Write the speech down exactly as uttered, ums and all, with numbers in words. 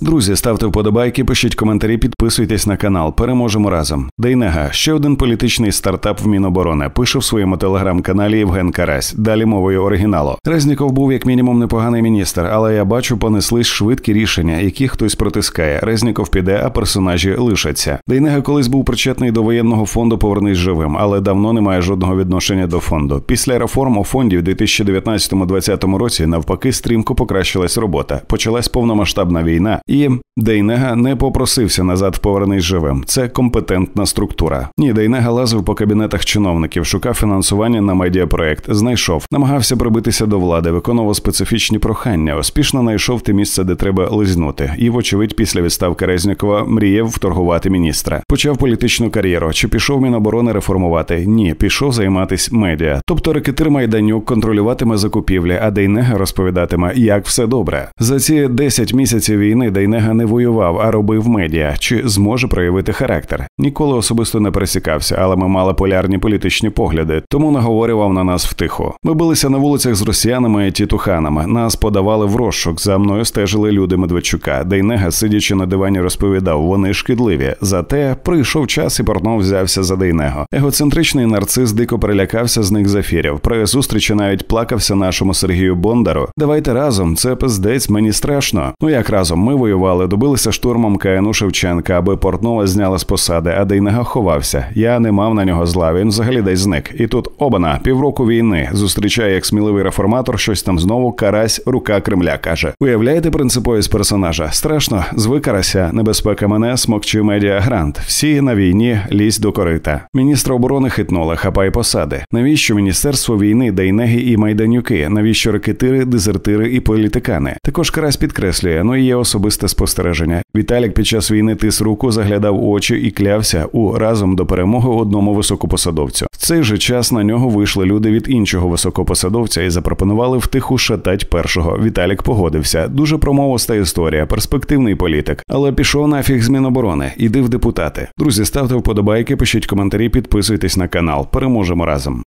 Друзі, ставте вподобайки, пишіть коментарі, підписуйтесь на канал. Переможемо разом. Дейнега – ще один політичний стартап в Міноборони, пише в своєму телеграм-каналі Євген Карась. Далі мовою оригіналу. Резніков був як мінімум непоганий міністр, але я бачу, понеслись швидкі рішення, які хтось протискає. Резніков піде, а персонажі лишаться. Дейнега колись був причетний до воєнного фонду «Повернись живим», але давно не має жодного відношення до фонду. Після реформ у фонді в дві тисячі дев'ятнадцятому-двадцятому році навпаки стрімко покращилась робота. Почалась повномасштабна війна, і Дейнега не попросився назад в «Повернись живим». Це компетентна структура. Ні, Дейнега лазив по кабінетах чиновників, шукав фінансування на медіапроект, знайшов, намагався пробитися до влади, виконував специфічні прохання, успішно знайшов те місце, де треба лизнути. І, вочевидь, після відставки Резнікова мріяв вторгувати міністра. Почав політичну кар'єру. Чи пішов Міноборони реформувати? Ні, пішов займатись медіа. Тобто рекетир Майданюк контролюватиме закупівлі, а Дейнега розповідатиме, як все добре. За ці десять місяців війни Дейнега не воював, а робив медіа. Чи зможе проявити характер? Ніколи особисто не пересікався, але ми мали полярні політичні погляди, тому наговорював на нас втиху. Ми билися на вулицях з росіянами і тітуханами. Нас подавали в розшук, за мною стежили люди Медведчука. Дейнега, сидячи на дивані, розповідав, вони шкідливі. Зате прийшов час і Портнов взявся за Дейнего. Егоцентричний нарцис дико перелякався з них з ефірів. При зустрічі навіть плакався нашому Сергію Бондару. Давайте разом, це пиздець, мені страшно. Ну як разом? Ми воювали, добилися штурмом ка ен у Шевченка, аби Портнова зняли з посади, а Дейнега ховався. Я не мав на нього зла, він взагалі десь зник. І тут, обана, півроку війни, зустрічає як сміливий реформатор, щось там знову, Карась, рука Кремля, каже. Уявляєте принциповість персонажа? Страшно, зви Карася, небезпека мене, смокчи медіа грант. Всі на війні, лізь до корита. Міністра оборони хитнули, хапай посади. Навіщо Міністерство війни, Дейнеги і Майданюки? Навіщо рекетири, дезертири і політикани? Також Карась підкреслює, ну і є особисте спостереження. Віталік під час війни тис руку, заглядав у очі і клявся у разом до перемоги одному високопосадовцю. В цей же час на нього вийшли люди від іншого високопосадовця і запропонували втиху шатать першого. Віталік погодився. Дуже промовиста історія, перспективний політик. Але пішов нафіг з Міноборони. Іди в депутати. Друзі, ставте вподобайки, пишіть коментарі, підписуйтесь на канал. Переможемо разом.